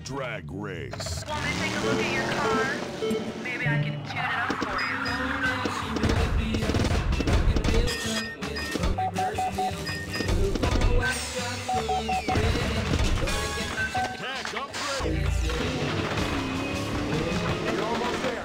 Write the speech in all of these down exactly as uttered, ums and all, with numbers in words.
drag race. Want me to take a look at your car? Maybe I can tune it up for you. Tech upgrade. You're almost there.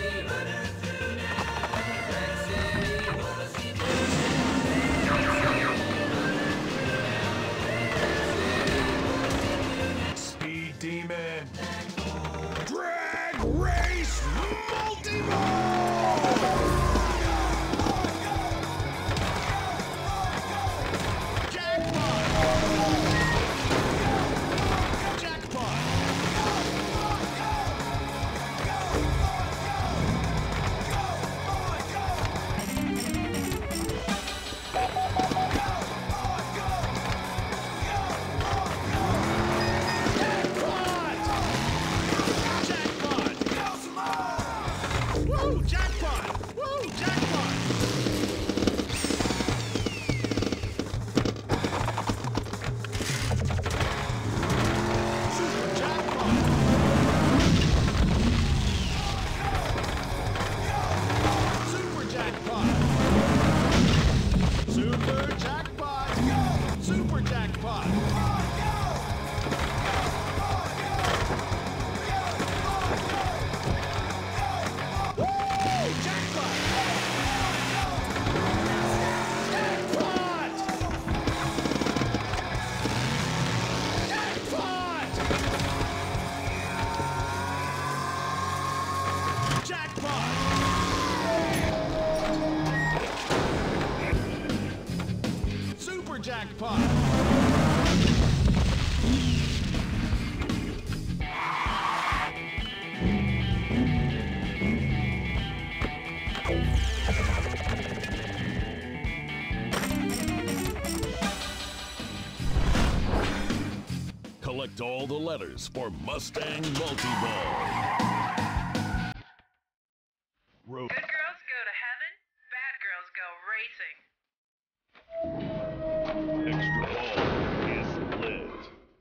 Speed Demon. Drag race multi-ball. Jackpot. Jackpot. Jackpot! Woo! Jackpot! Woo! Jackpot! Super jackpot! Super jackpot! Super jackpot! Super jackpot! Woo! Jackpot! Jackpot! Jackpot! Jackpot! Super jackpot! Collect all the letters for Mustang Multi-Ball. Road. Good girls go to heaven, bad girls go racing. Extra ball is lit.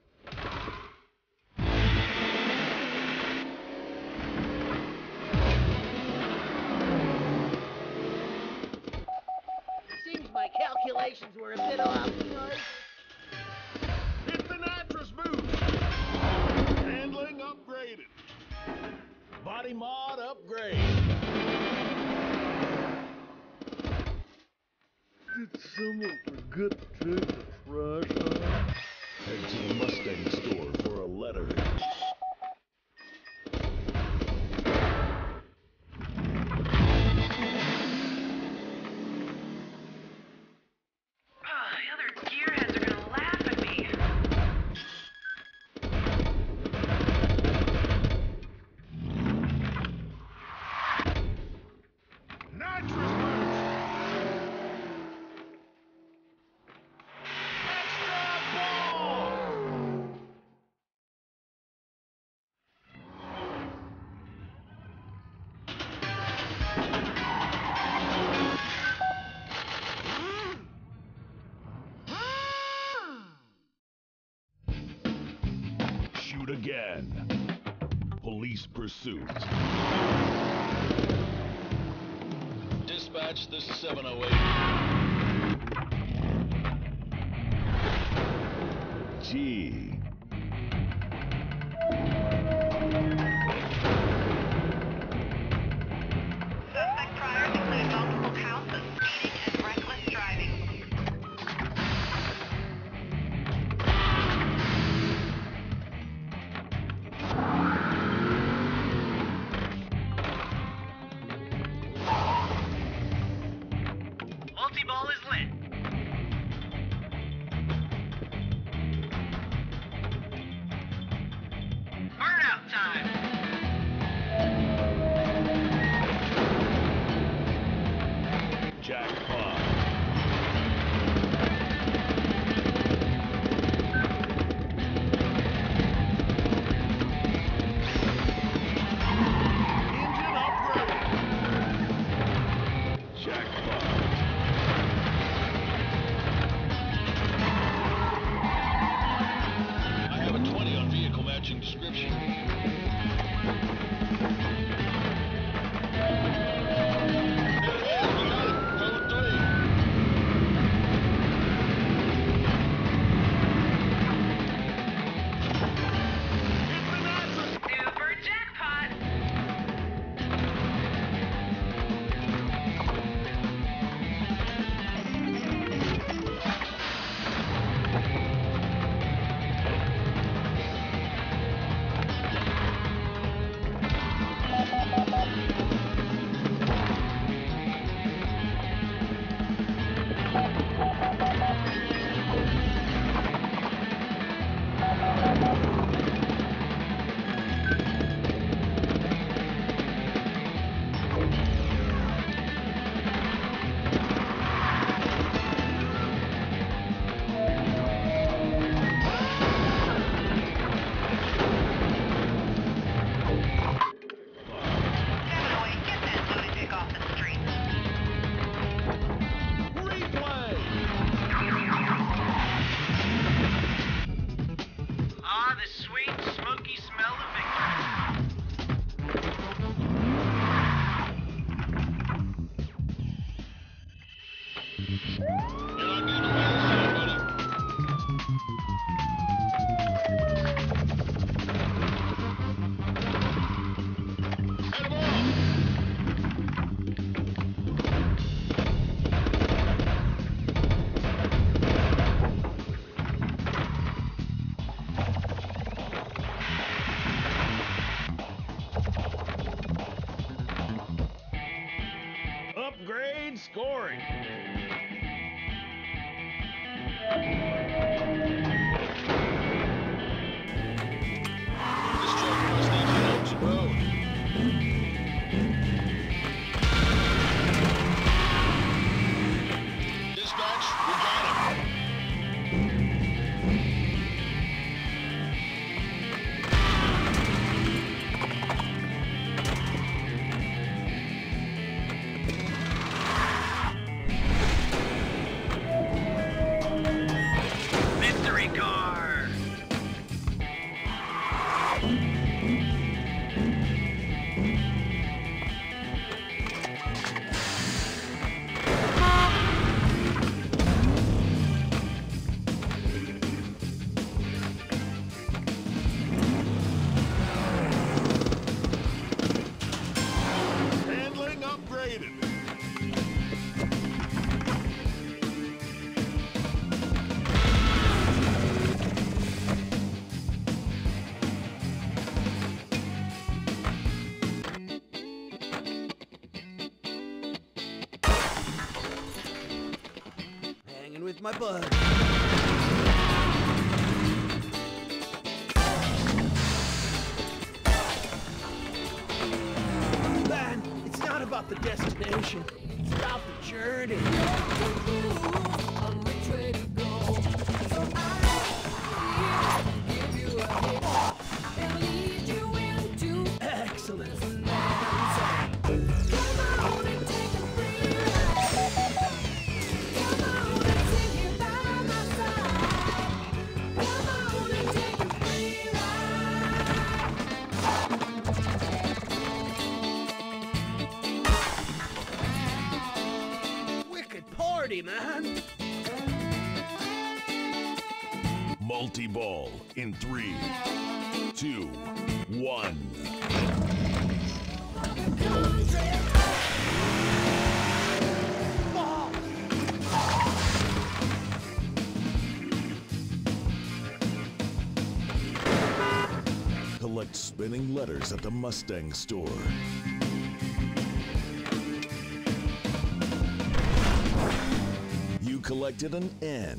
Seems my calculations were a bit off. Hit the nitrous boost. Handling upgraded. Body mod upgrade. Did someone forget to take the trash out? Head to the Mustang store for a letter. Oh, the other gearheads are gonna laugh at me. Nitrous boost. Extra ball. Shoot again. Police pursuit. Dispatch, this is seven oh eight. G. Suspect priors include multiple counts of speeding and reckless driving. Multi-ball is lit. my bud. Man, it's not about the destination. It's about the journey. Excellent. Wicked party, man. Multi-ball in three, two, one. Collect spinning letters at the Mustang store. You collected an N.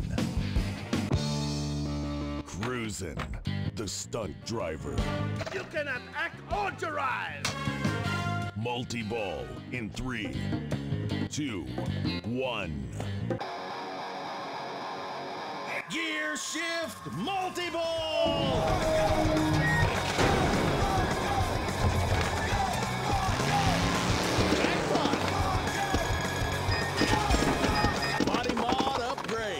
Cruisin', the stunt driver. You cannot act or drive. Multi-ball in three, two, one. Gear shift multi-ball! Body mod upgrade.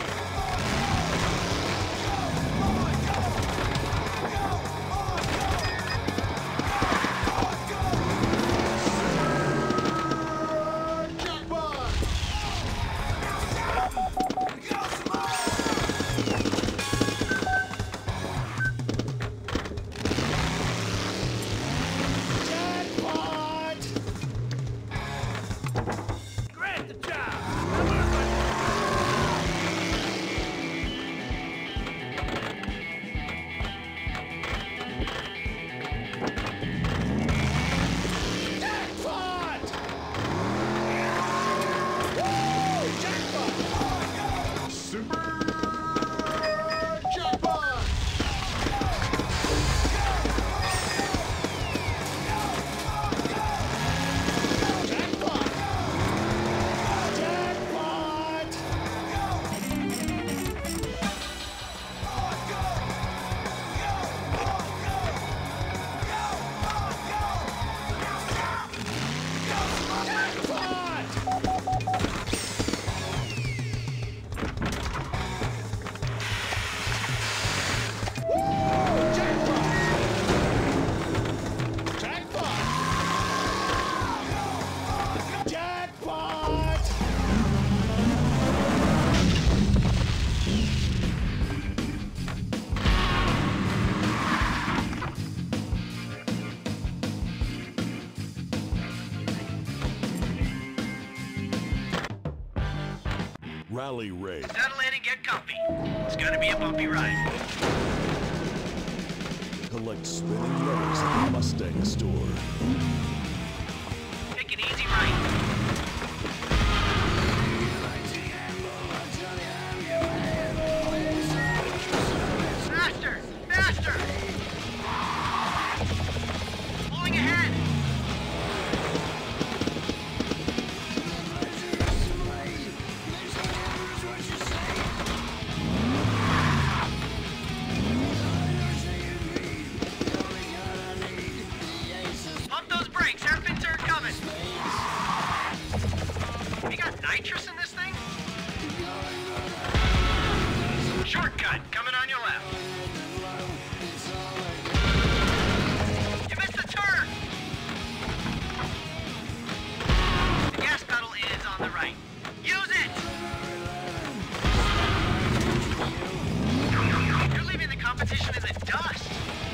Great the job. Rally race. Settle in and get comfy. It's gonna be a bumpy ride. Collect spinning letters at the Mustang store. Take an easy ride. Faster! Faster! Pulling ahead! Pump those brakes, hairpin turn coming. You got nitrous in this thing? Shortcut coming on your left. You missed the turn. The gas pedal is on the right. Use it. You're leaving the competition in the dust.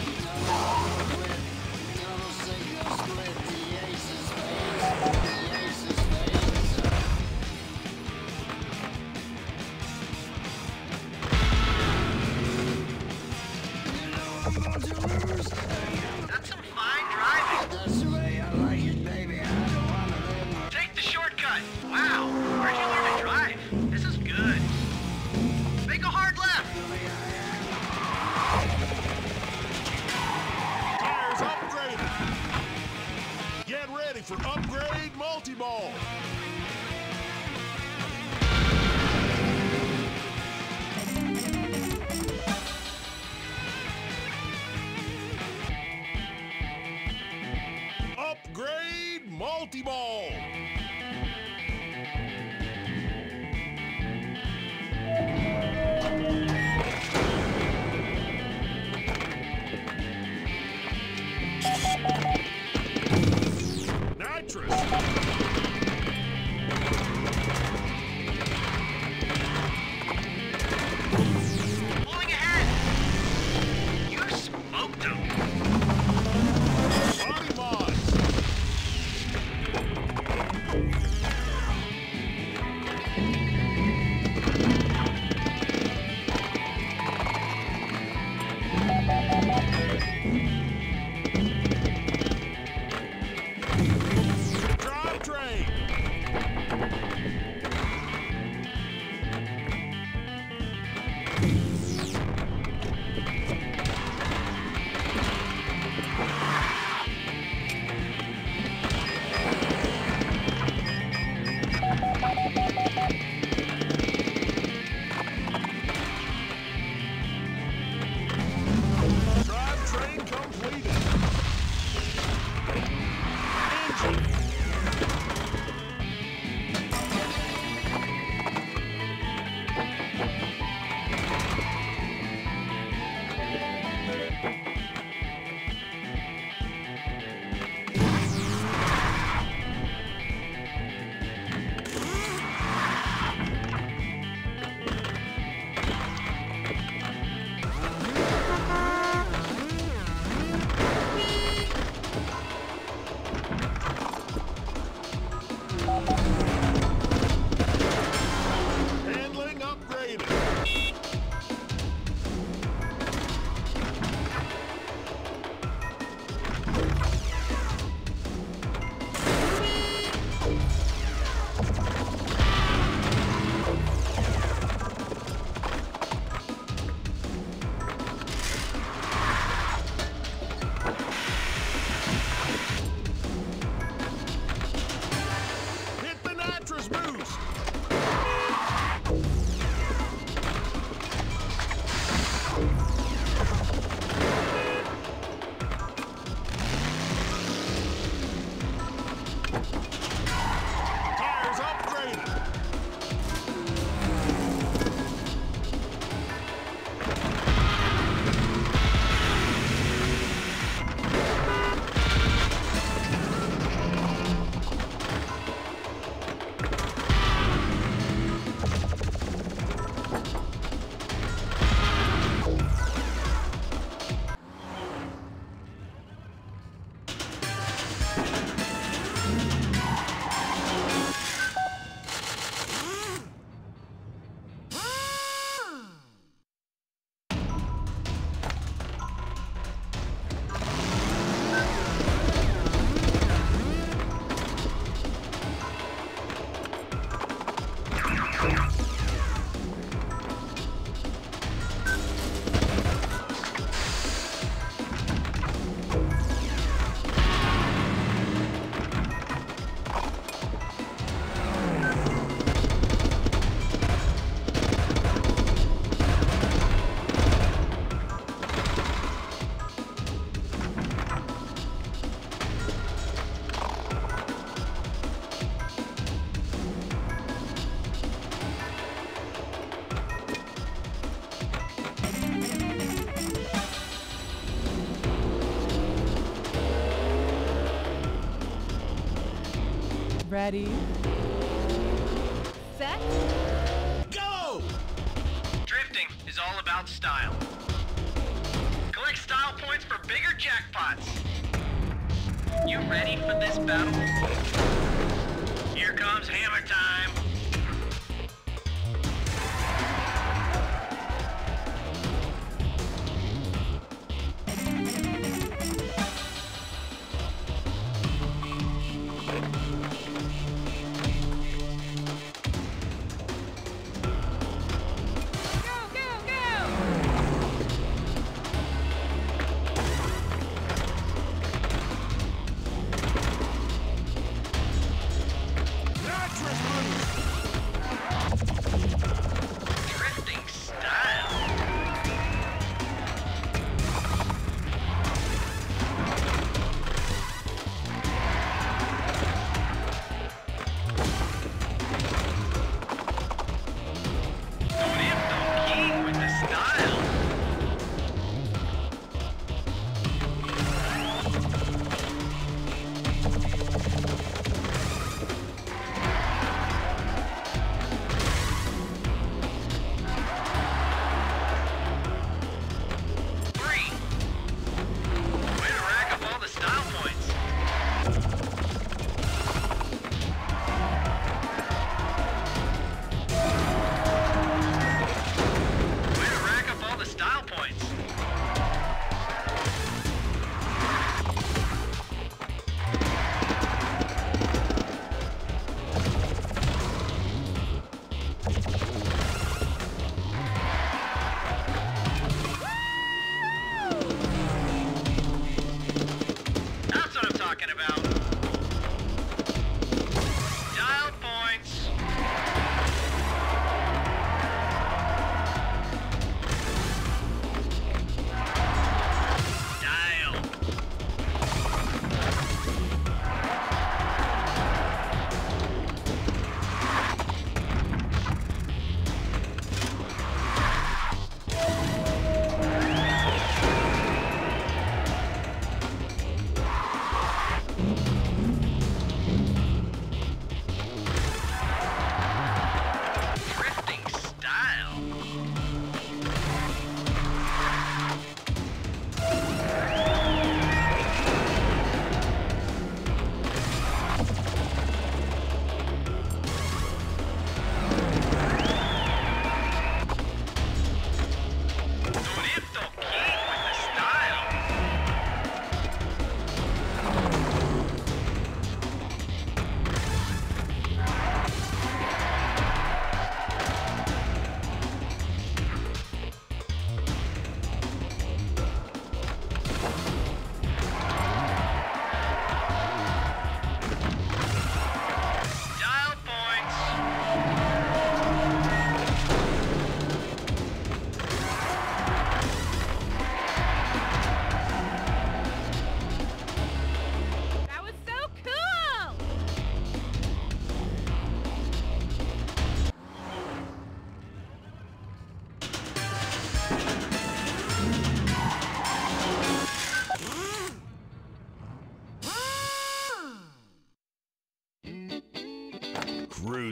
That's some fine driving. That's the way I like it, baby. I don't wanna live my Take the shortcut. Wow, where'd you learn to drive? This is good. Tires upgraded. Get ready for upgrade multi-ball. Upgrade multi-ball. Nitrous. Pulling ahead. You smoked him. Body mods. Drivetrain. Drivetrain completed. Engine. Handling upgraded. Hit the nitrous boost. Tires upgraded. Ready? Set? Go! Drifting is all about style. Collect style points for bigger jackpots. You ready for this battle? Here comes hammer time. Go, go, go!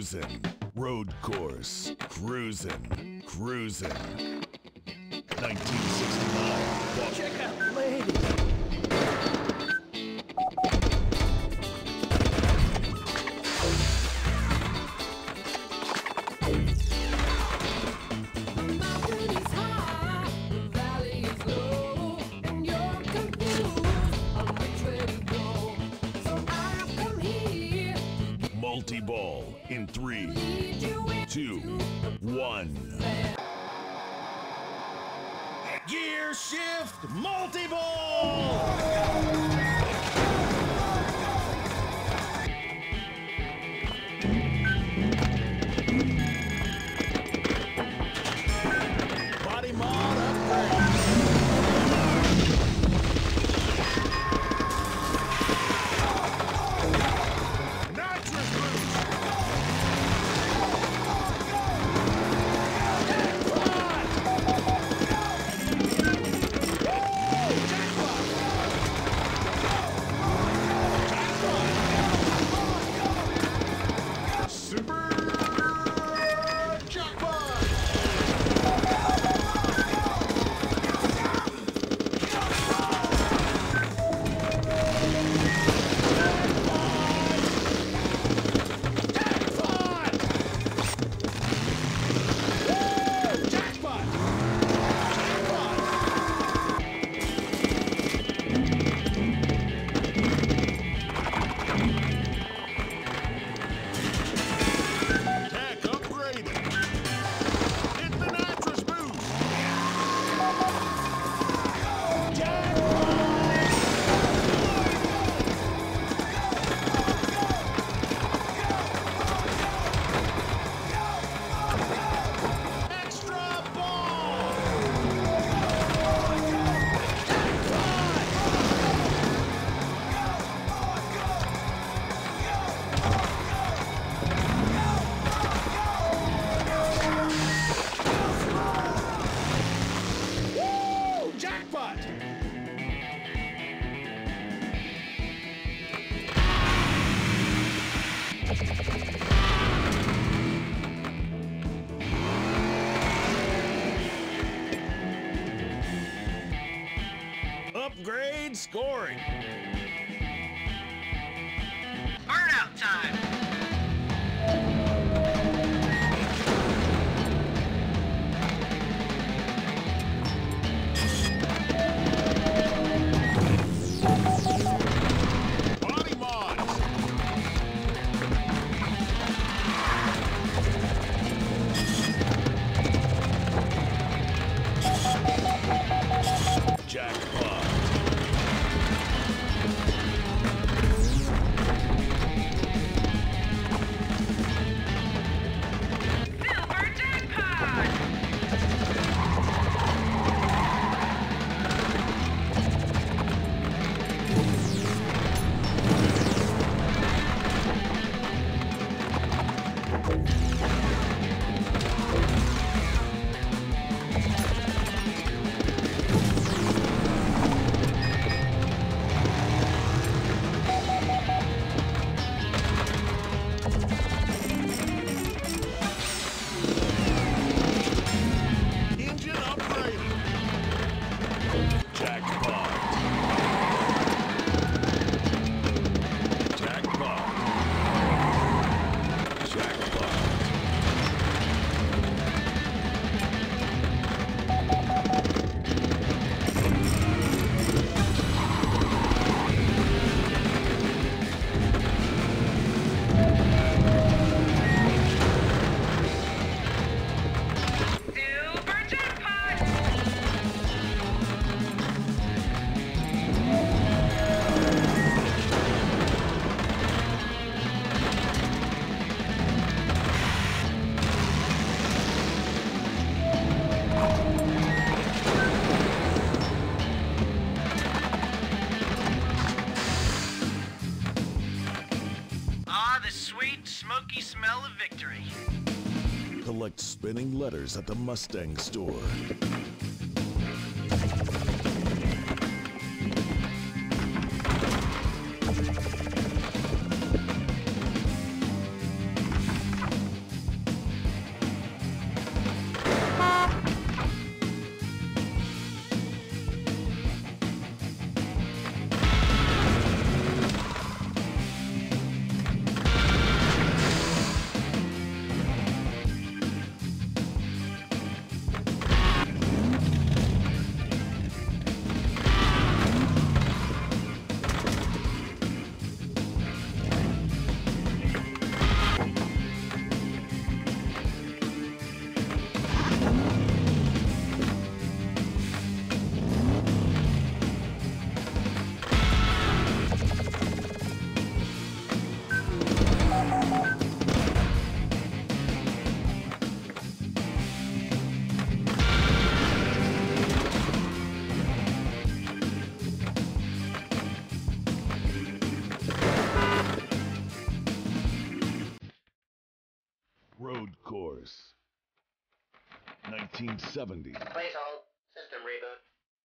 cruising. Road course, cruising, cruising. nineteen sixty-nine. Check out the lady. Multi-ball in three, two, one. Gear shift multi-ball! Body mod upgrade. Nitrous boost! Super jackpot! Tech upgraded. Hit the nitrous boost. Extra ball. Woo! Jackpot! Upgrade scoring. Burnout time! Body mods. Jackpot. Silver jackpot! Engine upgraded. Jackpot. Jackpot. Jackpot. Silver jackpot! Ah, the sweet, smoky smell of victory. Collect spinning letters at the Mustang store. nineteen seventy. Please hold. System reboot.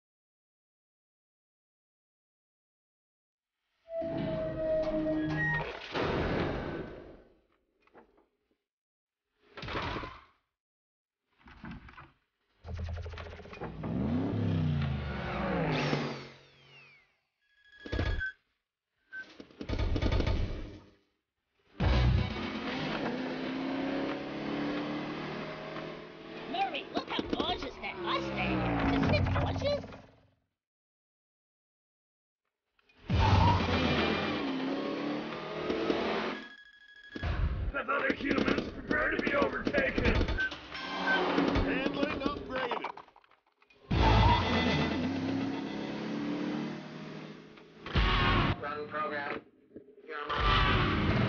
Murray, look how gorgeous that Mustang is. Isn't it gorgeous? Pathetic humans, prepare to be overtaken. Handling upgraded. Run program. You're on.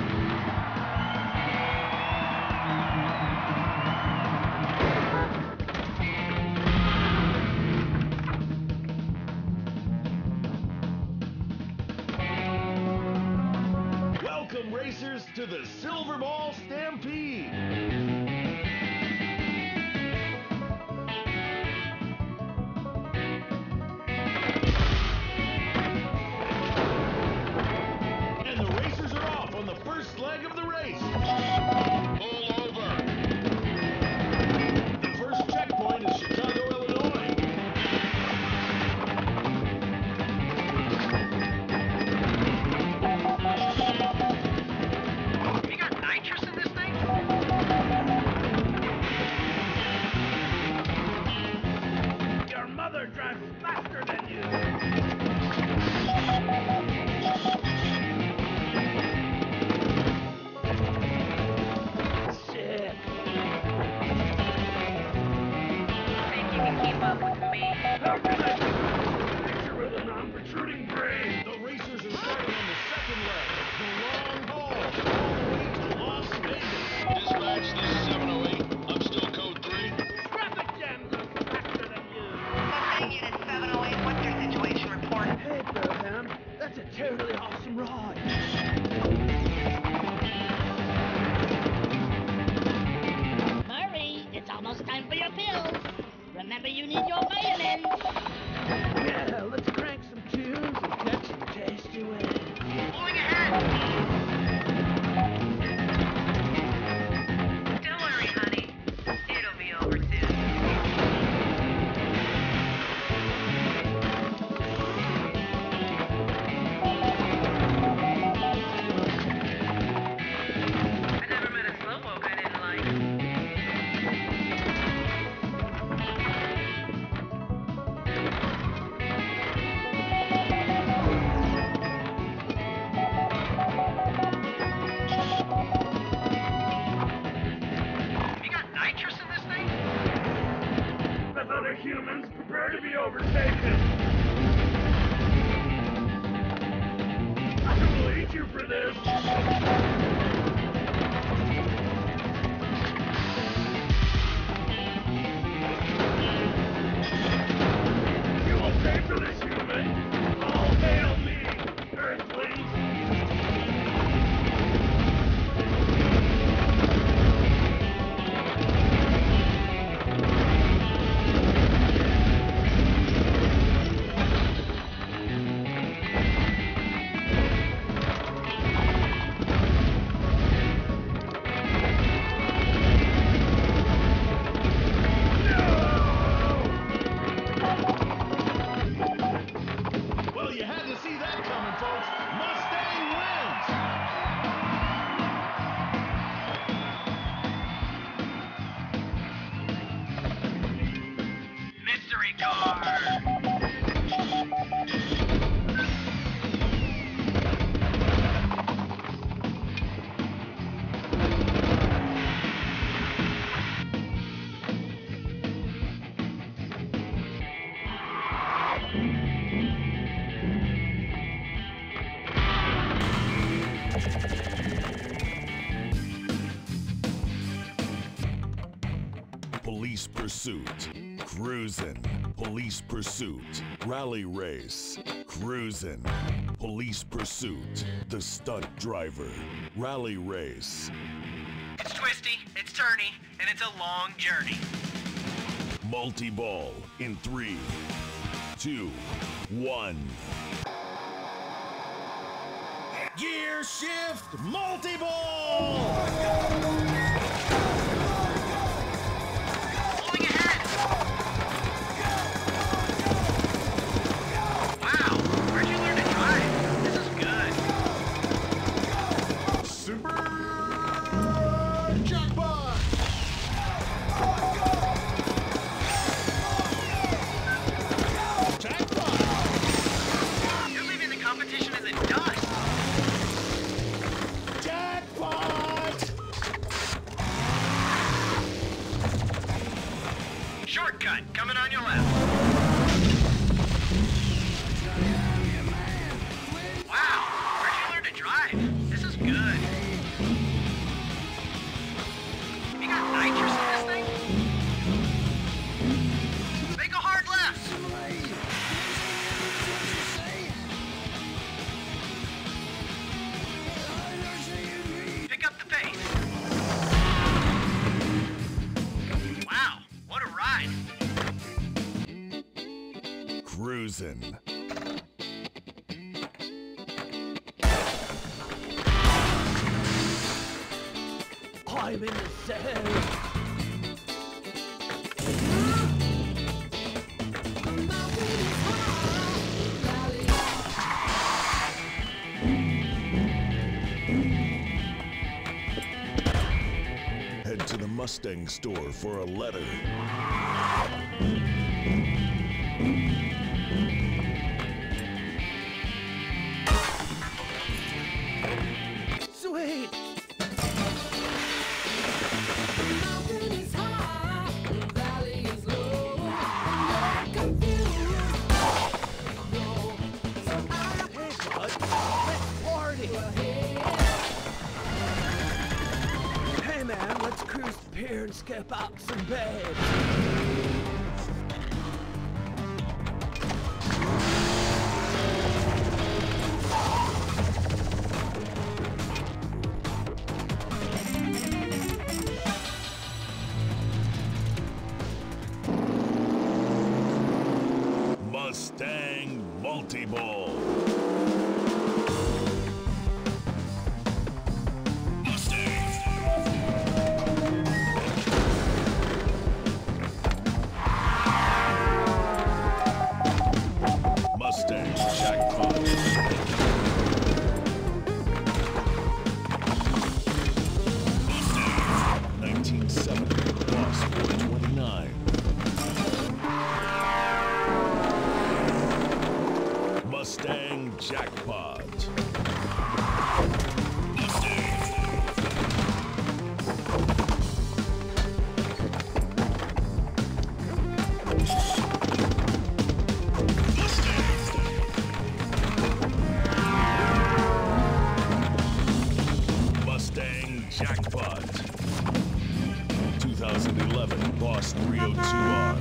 Welcome, racers, to the Silver Ball Stampede. And the racers are off on the first leg of the race. Pull over. The first checkpoint is Chicago, Illinois. You got nitrous in this thing? Your mother drives faster than you. Sick. Think you can keep up with me? How can I be a creature with a non-protruding brain? The racers are starting on the second leg. The long haul, all the way to Las Vegas. Dispatch, this is seven oh eight. I'm still code three. Traffic jam goes faster than you. Mustang Unit seven oh eight, what's your situation report? Hey, Durham, that's a terribly awesome ride. Murray, it's almost time for your pills. Remember, you need your vitamins. Yeah, let's crank some tunes and catch some tasty waves. Pulling ahead. Don't worry, honey. It'll be over soon. I never met a slowpoke I didn't like. You got nitrous in this thing? Pathetic humans, prepare to be overtaken. I will eat you for this. You will pay for this, human. All hail me, Earthlings. Well, you had to see that coming, folks. Mustang wins. Mystery car. Police pursuit. Cruisin'. Police pursuit. Rally race. Cruisin'. Police pursuit. The stunt driver. Rally race. It's twisty, it's turny, and it's a long journey. multi-ball in three, two, one. Gear shift multi-ball! Pulling ahead! Wow, where'd you learn to drive? This is good. Super jackpot! Jackpot! You're leaving the competition in the dust. Jackpot! Shortcut coming on your left. Wow, where'd you learn to drive? This is good. You got nitrous in this thing? Make a hard left. Pick up the pace. Wow, what a ride. Cruising. I'm in the zone. Head to the Mustang store for a letter. Sweet. Hey man, let's cruise the pier and skip out some babes. Mustang multi-ball. Mustang jackpot. nineteen seventy, Boss four twenty-nine. Mustang jackpot. Mustang jackpot. twenty eleven Boss three oh two R.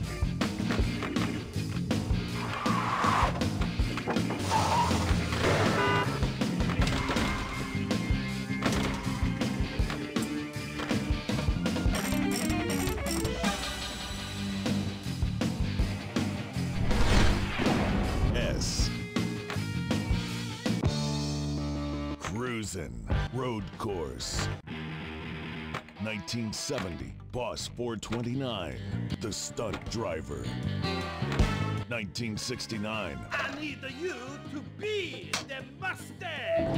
S. Cruisin' road course. nineteen seventy Boss four twenty-nine, the stunt driver. nineteen sixty-nine I need the you to be the Mustang.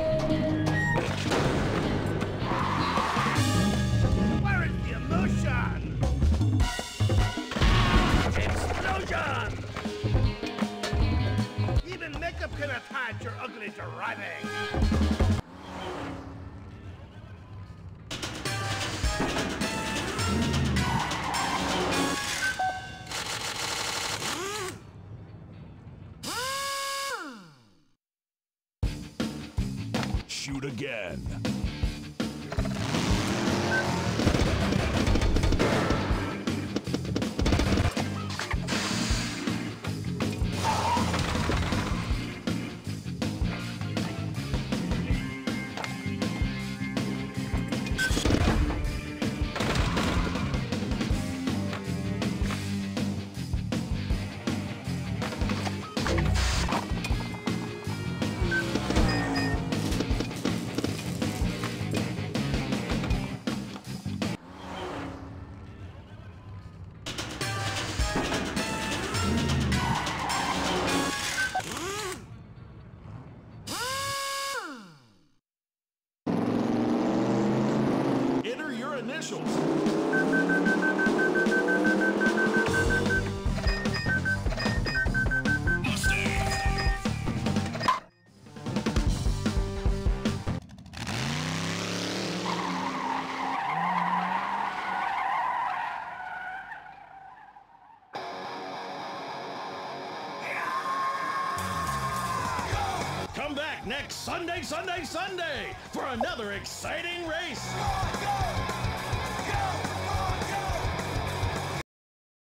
Where is the emotion? Explosion! Even makeup cannot hide your ugly driving. Shoot again. next Sunday, Sunday, Sunday for another exciting race.